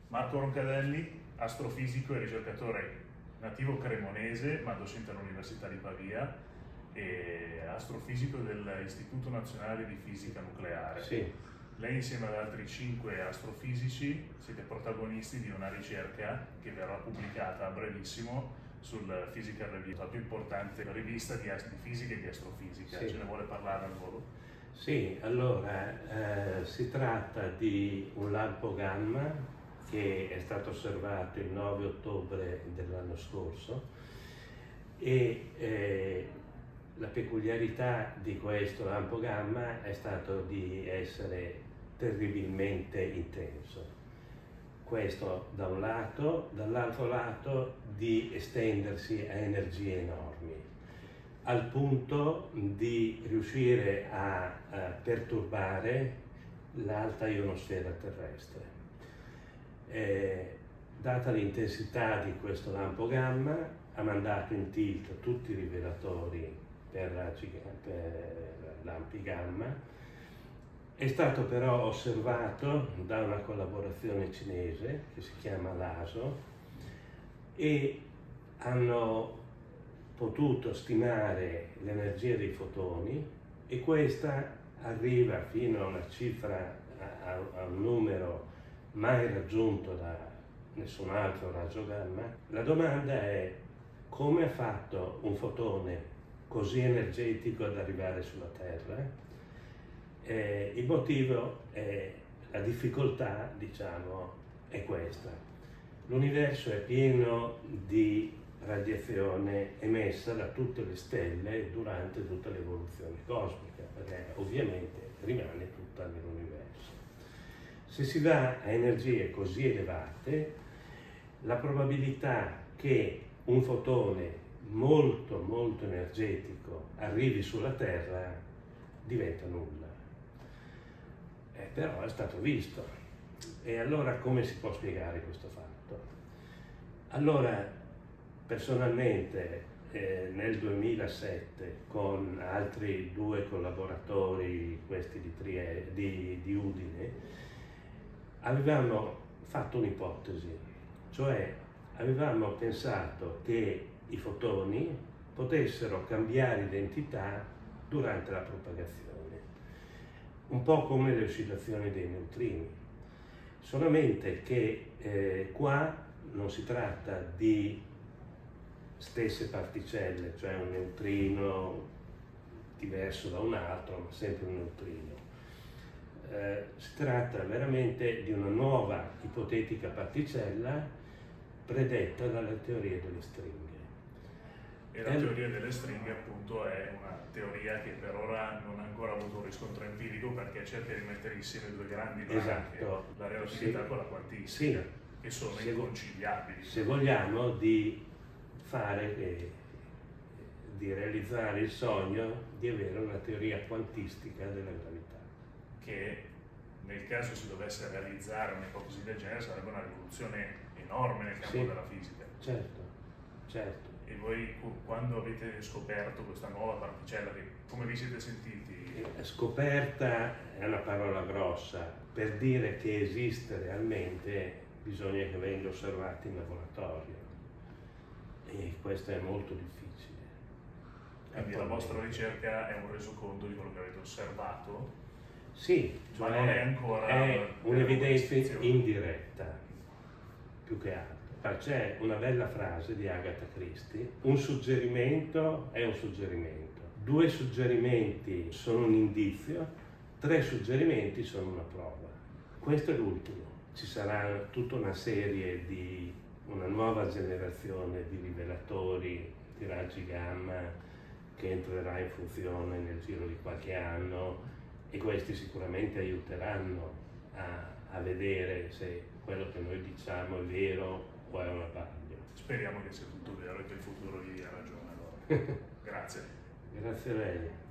Marco Roncadelli, astrofisico e ricercatore nativo cremonese, ma docente all'Università di Pavia e astrofisico dell'Istituto Nazionale di Fisica Nucleare. Sì. Lei insieme ad altri 5 astrofisici siete protagonisti di una ricerca che verrà pubblicata a brevissimo sul Physical Review, la più importante rivista di fisica e di astrofisica. Sì. Ce ne vuole parlare al volo? Sì, allora si tratta di un lampo gamma che è stato osservato il 9 ottobre dell'anno scorso e la peculiarità di questo lampo gamma è stato di essere terribilmente intenso. Questo da un lato, dall'altro lato di estendersi a energie enormi, al punto di riuscire a perturbare l'alta ionosfera terrestre. Data l'intensità di questo lampo gamma, ha mandato in tilt tutti i rivelatori per lampi gamma. È stato però osservato da una collaborazione cinese che si chiama LASO e hanno potuto stimare l'energia dei fotoni e questa arriva fino a una cifra, a un numero mai raggiunto da nessun altro raggio gamma. La domanda è: come ha fatto un fotone così energetico ad arrivare sulla Terra? Il motivo è la difficoltà, diciamo, è questa. L'universo è pieno di radiazione emessa da tutte le stelle durante tutta l'evoluzione cosmica, perché ovviamente rimane tutta nell'universo. Se si va a energie così elevate, la probabilità che un fotone molto molto energetico arrivi sulla Terra diventa nulla. Però è stato visto. E allora come si può spiegare questo fatto? Allora, personalmente nel 2007 con altri 2 collaboratori, questi di Udine, avevamo fatto un'ipotesi, cioè avevamo pensato che i fotoni potessero cambiare identità durante la propagazione, un po' come le oscillazioni dei neutrini, solamente che qua non si tratta di stesse particelle, cioè un neutrino diverso da un altro, ma sempre un neutrino. Si tratta veramente di una nuova ipotetica particella predetta dalla teoria delle stringhe. E la teoria delle stringhe appunto è una teoria che per ora non ha ancora avuto un riscontro empirico, perché cerca di mettere insieme 2 grandi branche, esatto, la relatività con la quantistica, che sono inconciliabili. Se vogliamo di realizzare il sogno di avere una teoria quantistica della gravità. Che nel caso si dovesse realizzare un'ipotesi del genere sarebbe una rivoluzione enorme nel campo della fisica. Certo, certo. E voi quando avete scoperto questa nuova particella, come vi siete sentiti? Scoperta è una parola grossa, per dire che esiste realmente bisogna che venga osservata in laboratorio e questo è molto difficile. Quindi la vostra ricerca è un resoconto di quello che avete osservato? Sì, ma non è ancora un'evidenza indiretta, più che altro. C'è una bella frase di Agatha Christie: un suggerimento è un suggerimento, 2 suggerimenti sono un indizio, 3 suggerimenti sono una prova. Questo è l'ultimo. Ci sarà tutta una serie di una nuova generazione di rivelatori di raggi gamma che entrerà in funzione nel giro di qualche anno e questi sicuramente aiuteranno a vedere se quello che noi diciamo è vero o è una paglia. Speriamo che sia tutto vero e che il futuro vi dia ragione allora. Grazie. Grazie a lei.